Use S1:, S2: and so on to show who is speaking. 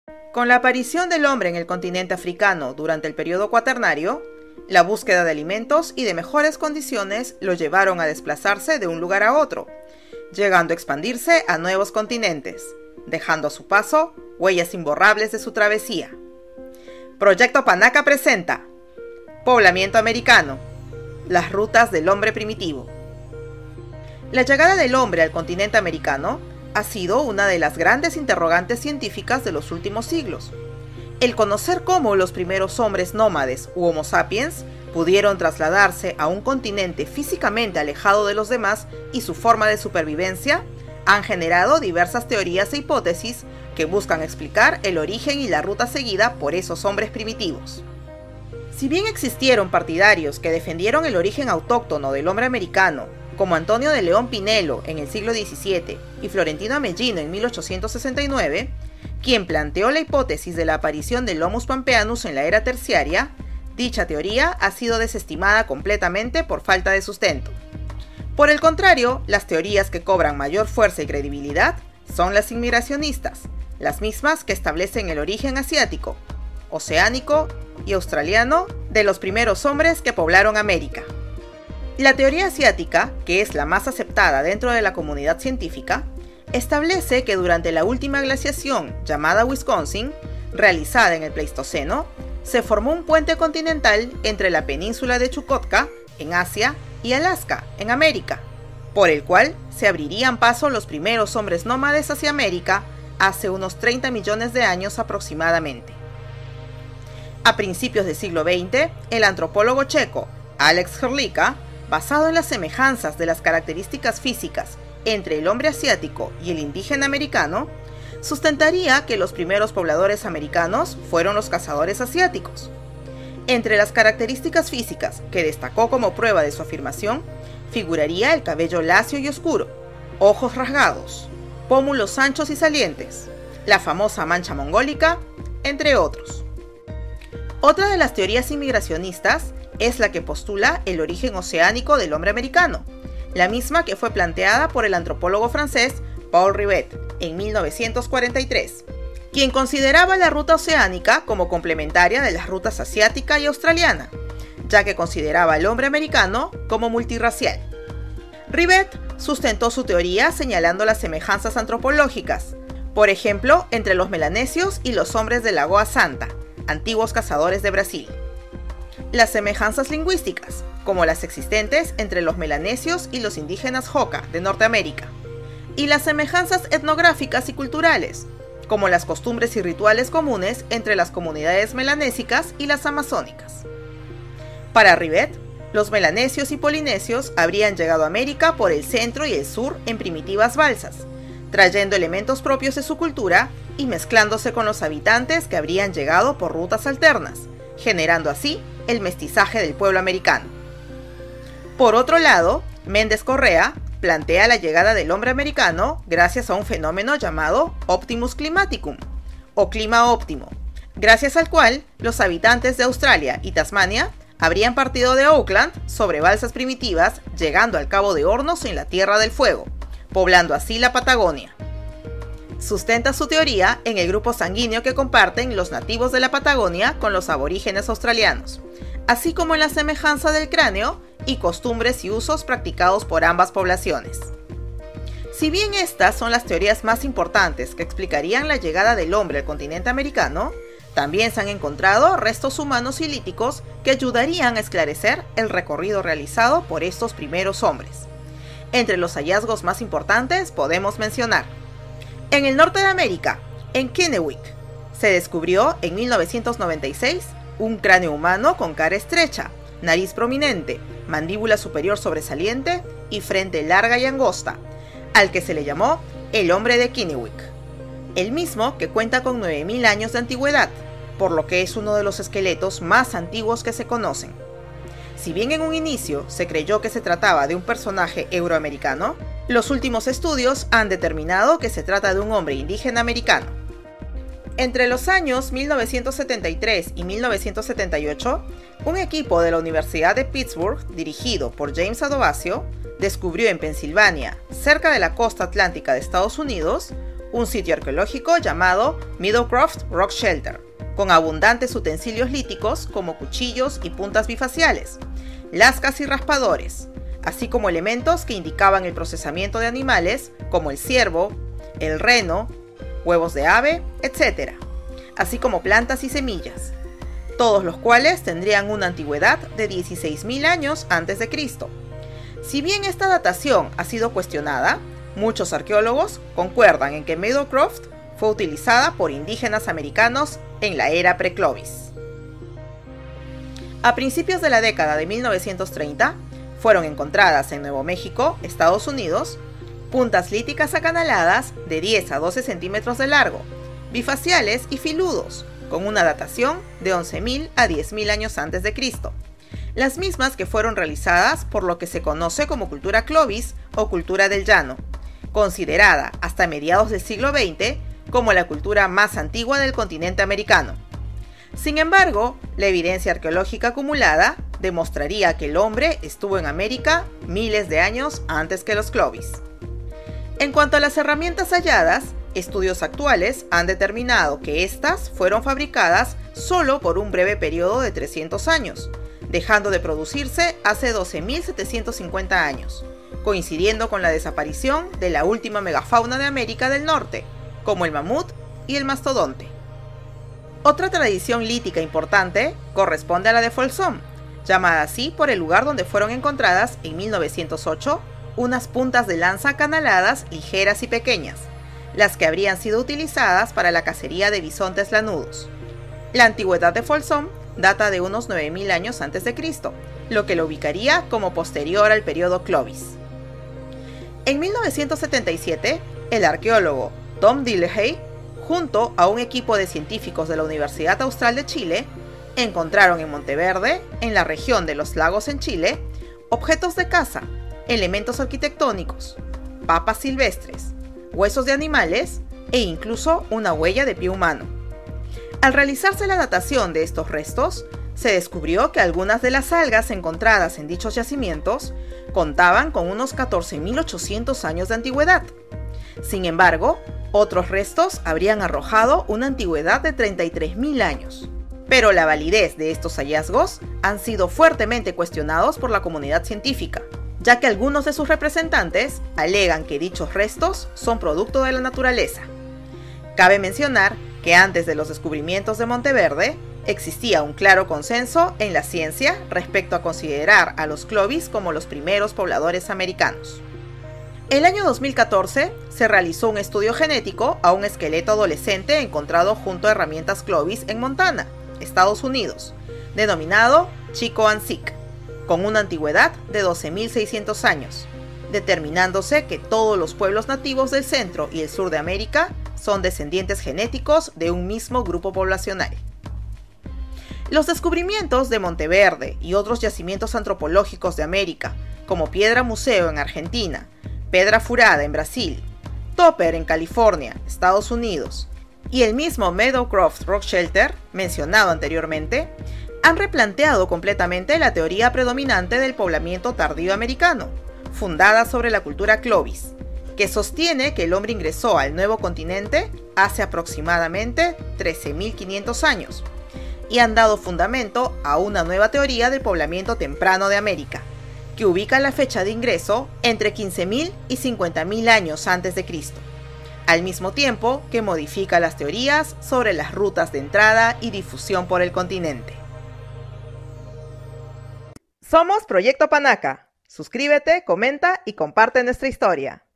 S1: Con la aparición del hombre en el continente africano durante el periodo cuaternario, la búsqueda de alimentos y de mejores condiciones lo llevaron a desplazarse de un lugar a otro, llegando a expandirse a nuevos continentes, dejando a su paso huellas imborrables de su travesía. Proyecto Panaca presenta Poblamiento americano, las rutas del hombre primitivo. La llegada del hombre al continente americano ha sido una de las grandes interrogantes científicas de los últimos siglos. El conocer cómo los primeros hombres nómades u Homo sapiens pudieron trasladarse a un continente físicamente alejado de los demás y su forma de supervivencia han generado diversas teorías e hipótesis que buscan explicar el origen y la ruta seguida por esos hombres primitivos. Si bien existieron partidarios que defendieron el origen autóctono del hombre americano, como Antonio de León Pinelo en el siglo XVII y Florentino Amellino en 1869, quien planteó la hipótesis de la aparición del Homo pampeanus en la era terciaria, dicha teoría ha sido desestimada completamente por falta de sustento. Por el contrario, las teorías que cobran mayor fuerza y credibilidad son las inmigracionistas, las mismas que establecen el origen asiático, oceánico y australiano de los primeros hombres que poblaron América. La teoría asiática, que es la más aceptada dentro de la comunidad científica, establece que durante la última glaciación, llamada Wisconsin, realizada en el Pleistoceno, se formó un puente continental entre la península de Chukotka, en Asia, y Alaska, en América, por el cual se abrirían paso los primeros hombres nómades hacia América hace unos 30 millones de años aproximadamente. A principios del siglo XX, el antropólogo checo Alex Hrlicka, basado en las semejanzas de las características físicas entre el hombre asiático y el indígena americano, sustentaría que los primeros pobladores americanos fueron los cazadores asiáticos. Entre las características físicas que destacó como prueba de su afirmación, figuraría el cabello lacio y oscuro, ojos rasgados, pómulos anchos y salientes, la famosa mancha mongólica, entre otros. Otra de las teorías inmigracionistas es la que postula el origen oceánico del hombre americano, la misma que fue planteada por el antropólogo francés Paul Rivet en 1943, quien consideraba la ruta oceánica como complementaria de las rutas asiática y australiana, ya que consideraba al hombre americano como multirracial. Rivet sustentó su teoría señalando las semejanzas antropológicas, por ejemplo, entre los melanesios y los hombres de Lagoa Santa, antiguos cazadores de Brasil. Las semejanzas lingüísticas, como las existentes entre los melanesios y los indígenas Hoka de Norteamérica, y las semejanzas etnográficas y culturales, como las costumbres y rituales comunes entre las comunidades melanésicas y las amazónicas. Para Rivet, los melanesios y polinesios habrían llegado a América por el centro y el sur en primitivas balsas, trayendo elementos propios de su cultura y mezclándose con los habitantes que habrían llegado por rutas alternas, generando así el mestizaje del pueblo americano. Por otro lado, Méndez Correa plantea la llegada del hombre americano gracias a un fenómeno llamado Optimus Climaticum, o clima óptimo, gracias al cual los habitantes de Australia y Tasmania habrían partido de Auckland sobre balsas primitivas, llegando al Cabo de Hornos en la Tierra del Fuego, poblando así la Patagonia. Sustenta su teoría en el grupo sanguíneo que comparten los nativos de la Patagonia con los aborígenes australianos, así como en la semejanza del cráneo y costumbres y usos practicados por ambas poblaciones. Si bien estas son las teorías más importantes que explicarían la llegada del hombre al continente americano, también se han encontrado restos humanos silíticos que ayudarían a esclarecer el recorrido realizado por estos primeros hombres. Entre los hallazgos más importantes podemos mencionar: en el norte de América, en Kennewick, se descubrió en 1996 un cráneo humano con cara estrecha, nariz prominente, mandíbula superior sobresaliente y frente larga y angosta, al que se le llamó el hombre de Kennewick, el mismo que cuenta con 9000 años de antigüedad, por lo que es uno de los esqueletos más antiguos que se conocen. Si bien en un inicio se creyó que se trataba de un personaje euroamericano, los últimos estudios han determinado que se trata de un hombre indígena americano. Entre los años 1973 y 1978, un equipo de la Universidad de Pittsburgh, dirigido por James Adovasio, descubrió en Pensilvania, cerca de la costa atlántica de Estados Unidos, un sitio arqueológico llamado Meadowcroft Rock Shelter, con abundantes utensilios líticos como cuchillos y puntas bifaciales, lascas y raspadores, así como elementos que indicaban el procesamiento de animales como el ciervo, el reno, huevos de ave, etc., así como plantas y semillas, todos los cuales tendrían una antigüedad de 16.000 años antes de Cristo. Si bien esta datación ha sido cuestionada, muchos arqueólogos concuerdan en que Meadowcroft fue utilizada por indígenas americanos en la era pre-Clovis. A principios de la década de 1930, fueron encontradas en Nuevo México, Estados Unidos, puntas líticas acanaladas de 10 a 12 centímetros de largo, bifaciales y filudos, con una datación de 11.000 a 10.000 años antes de Cristo. Las mismas que fueron realizadas por lo que se conoce como cultura Clovis o cultura del llano, considerada hasta mediados del siglo XX como la cultura más antigua del continente americano. Sin embargo, la evidencia arqueológica acumulada demostraría que el hombre estuvo en América miles de años antes que los Clovis. En cuanto a las herramientas halladas, estudios actuales han determinado que éstas fueron fabricadas solo por un breve periodo de 300 años, dejando de producirse hace 12.750 años, coincidiendo con la desaparición de la última megafauna de América del Norte, como el mamut y el mastodonte. Otra tradición lítica importante corresponde a la de Folsom, llamada así por el lugar donde fueron encontradas en 1908 unas puntas de lanza acanaladas ligeras y pequeñas, las que habrían sido utilizadas para la cacería de bisontes lanudos. La antigüedad de Folsom data de unos 9.000 años antes de Cristo, lo que lo ubicaría como posterior al periodo Clovis. En 1977, el arqueólogo Tom Dillehay, junto a un equipo de científicos de la Universidad Austral de Chile, encontraron en Monteverde, en la región de los lagos en Chile, objetos de caza, elementos arquitectónicos, papas silvestres, huesos de animales e incluso una huella de pie humano. Al realizarse la datación de estos restos, se descubrió que algunas de las algas encontradas en dichos yacimientos contaban con unos 14.800 años de antigüedad. Sin embargo, otros restos habrían arrojado una antigüedad de 33.000 años. Pero la validez de estos hallazgos han sido fuertemente cuestionados por la comunidad científica, ya que algunos de sus representantes alegan que dichos restos son producto de la naturaleza. Cabe mencionar que antes de los descubrimientos de Monteverde, existía un claro consenso en la ciencia respecto a considerar a los Clovis como los primeros pobladores americanos. El año 2014 se realizó un estudio genético a un esqueleto adolescente encontrado junto a herramientas Clovis en Montana, Estados Unidos, denominado Chico-An-Sik, con una antigüedad de 12.600 años, determinándose que todos los pueblos nativos del centro y el sur de América son descendientes genéticos de un mismo grupo poblacional. Los descubrimientos de Monteverde y otros yacimientos antropológicos de América, como Piedra Museo en Argentina, Pedra Furada en Brasil, Topper en California, Estados Unidos, y el mismo Meadowcroft Rock Shelter, mencionado anteriormente, han replanteado completamente la teoría predominante del poblamiento tardío americano, fundada sobre la cultura Clovis, que sostiene que el hombre ingresó al nuevo continente hace aproximadamente 13.500 años, y han dado fundamento a una nueva teoría del poblamiento temprano de América, que ubica la fecha de ingreso entre 15.000 y 50.000 años antes de Cristo, al mismo tiempo que modifica las teorías sobre las rutas de entrada y difusión por el continente. Somos Proyecto Panaca. Suscríbete, comenta y comparte nuestra historia.